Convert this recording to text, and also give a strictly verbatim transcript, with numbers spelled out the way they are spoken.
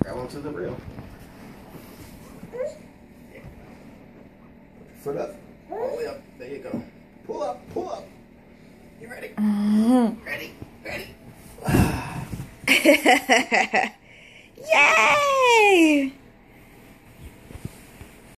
Grab onto the rail. Yeah. Put your foot up. All the way up. There you go. Pull up, pull up. You ready? Mm-hmm. Ready, ready. Yay!